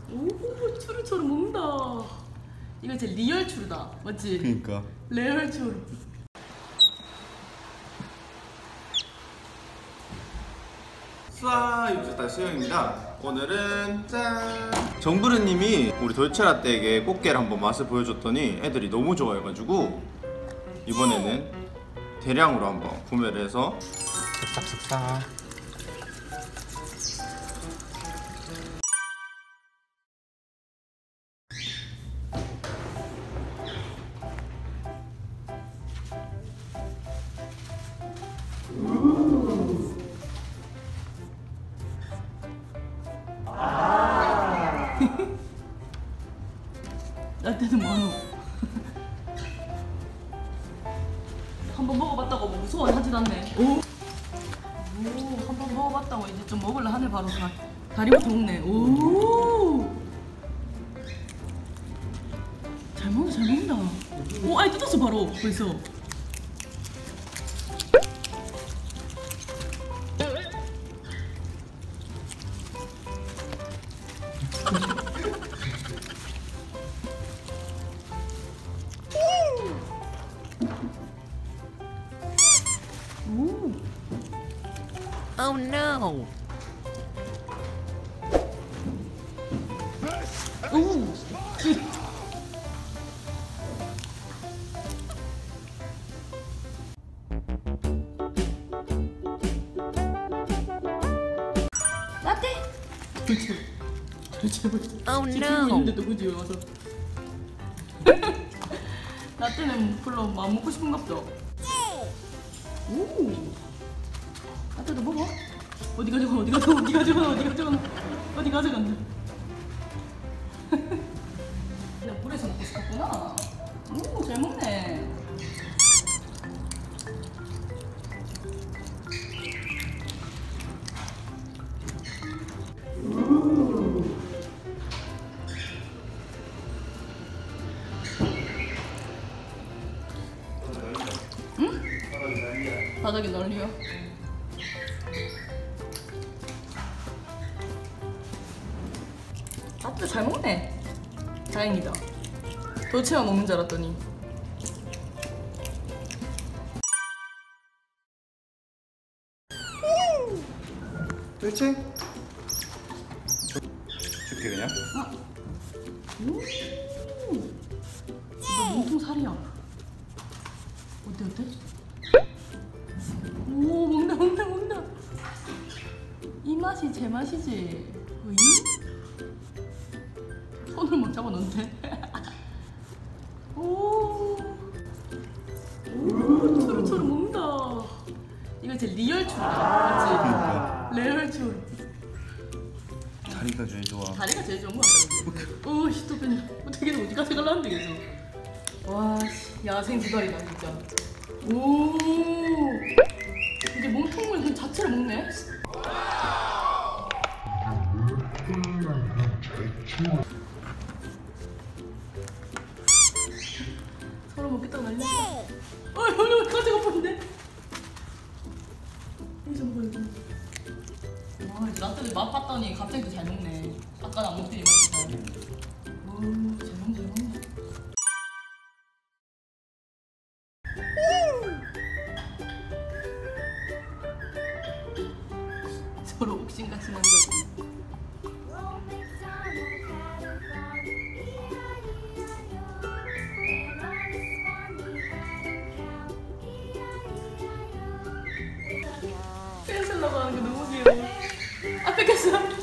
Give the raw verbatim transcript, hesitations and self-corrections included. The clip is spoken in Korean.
오, 추루처럼 먹는다. 이거 진짜 리얼 추루다, 맞지? 그니까 레얼 추루. 수아 육수다 수영입니다. 오늘은 짠! 정부르님이 우리 돌체라떼에게 꽃게를 한번 맛을 보여줬더니 애들이 너무 좋아해가지고 이번에는 대량으로 한번 구매를 해서 쓱싹쓱싹 라떼는 많어. 한번 먹어봤다고 뭐 무서워하진 않네. 오, 오, 한번 먹어봤다고 이제 좀 먹을라 하네. 바로 다, 다리부터 먹네. 오, 잘 먹는다, 잘 먹는다. 오, 아이 뜯었어 바로 벌써. Oh no! 오! 라떼! Oh no! 있는데도 그지 와서. 라떼는 별로 안 먹고 싶은가 보다. 오! 라떼도 먹어? 어디 가져가? 어디 가져가? 어디 가져가? 어디 가져가? 어디 가져간다? 그냥 물에서 먹고 싶었구나. 오, 잘 먹네. 응? 바닥에 널리요. 아, 진짜 잘 먹네. 다행이다. 돌체만 먹는 줄 알았더니. 돌체? 줄게 그냥? 아. 오. 이거 몸통 살이야. 어때 어때? 오, 먹는다 먹는다 먹는다. 이 맛이 제 맛이지. 어이? 손을 막 잡아 넣는데. 오. 오, 추루처럼 먹는다. 이거 진짜 리얼 추루다, 맞지? 레얼 추루. 다리가 제일 좋아. 다리가 제일 좋은 거 같다. 오, 씨, 또 그냥 어떻게 어디 가서 갈라는데 계속. 와, 씨, 야생 두 다리다 진짜. 오, 이제 몸통을 그 자체를 먹네. 서로 먹겠다고 난리야. 어, 이거 가져가 버린데. 이거 좀 보여. 와, 이제 라떼들 맛 봤더니 갑자기 또 잘 먹네. 아까는 안 먹더니 맛이 잘. 오, 잘 먹네, 잘 먹네. 서로 옥신각신 하는 거지. 뺏으려고 하는 거 너무 귀여워. 아, 뺏겼어.